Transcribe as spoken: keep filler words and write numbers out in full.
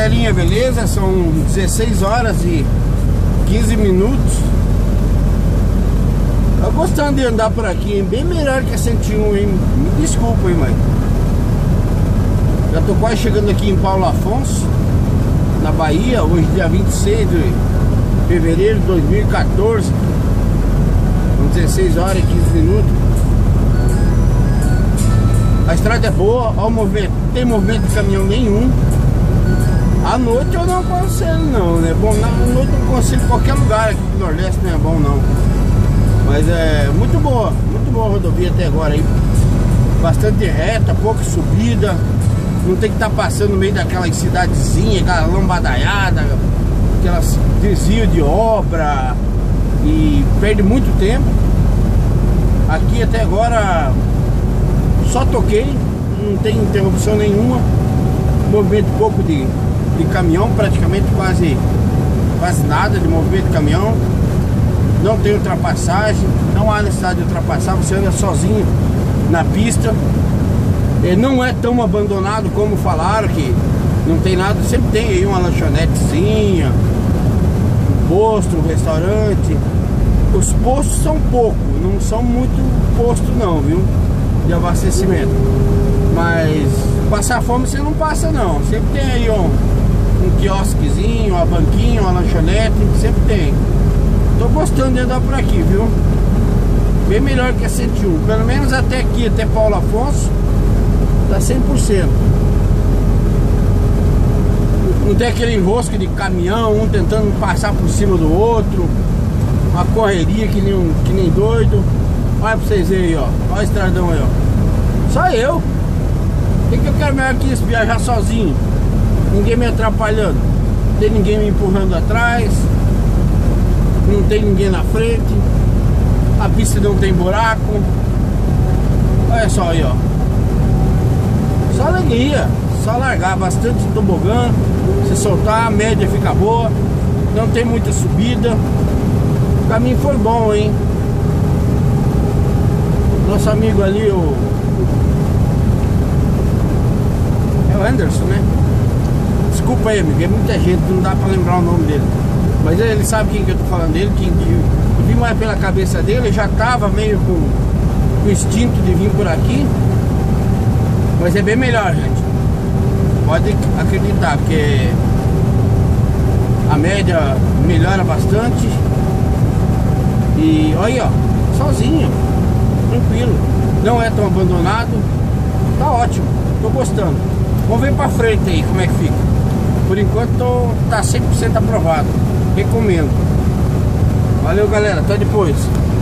galerinha, beleza? São dezesseis horas e quinze minutos. Tô gostando de andar por aqui, hein? Bem melhor que a cento e um, hein? Me desculpa, hein, mãe. Já tô quase chegando aqui em Paulo Afonso, na Bahia, hoje dia vinte e seis de fevereiro de dois mil e quatorze. São dezesseis horas e quinze minutos. A estrada é boa, ó, o movimento, não tem movimento de caminhão nenhum. À noite eu não aconselho não, né? Bom, na noite eu aconselho em qualquer lugar aqui do Nordeste, não é bom não. Mas é muito boa, muito boa a rodovia até agora aí. Bastante reta, pouca subida. Não tem que estar tá passando no meio daquelas cidadezinhas, aquela lambadaiada, aquelas desvio de obra. E perde muito tempo. Aqui até agora só toquei, não tem interrupção nenhuma. Movimento pouco de, de caminhão, praticamente quase, quase nada de movimento de caminhão. Não tem ultrapassagem, não há necessidade de ultrapassar, você anda sozinho na pista. Ele não é tão abandonado como falaram, que não tem nada, sempre tem aí uma lanchonetezinha, um posto, um restaurante. Os postos são poucos, não são muito postos não, viu? De abastecimento. Mas passar fome você não passa não. Sempre tem aí um, um quiosquezinho, uma banquinha, uma lanchonete, sempre tem. Tô gostando de andar por aqui, viu? Bem melhor que a cento e um. Pelo menos até aqui, até Paulo Afonso, tá cem por cento. Não tem aquele enrosco de caminhão, um tentando passar por cima do outro. Uma correria que nem, um, que nem doido. Olha pra vocês verem aí, ó. Olha o estradão aí, ó. Só eu. O que, que eu quero melhor que isso? Viajar sozinho. Ninguém me atrapalhando. Não tem ninguém me empurrando atrás. Não tem ninguém na frente. A pista não tem buraco. Olha só aí, ó. Só alegria. Só largar bastante tobogã. Se soltar, a média fica boa. Não tem muita subida. O caminho foi bom, hein? Nosso amigo ali, o... é o Anderson, né? Desculpa aí, amigo, é muita gente, não dá pra lembrar o nome dele. Mas ele sabe quem que eu tô falando dele, quem eu vi mais pela cabeça dele, já tava meio com o instinto de vir por aqui. Mas é bem melhor, gente. Pode acreditar, porque a média melhora bastante. E olha aí, ó, sozinho, tranquilo, não é tão abandonado, tá ótimo, tô gostando. Vamos ver pra frente aí como é que fica. Por enquanto tô, tá cem por cento aprovado, recomendo. Valeu galera, até depois.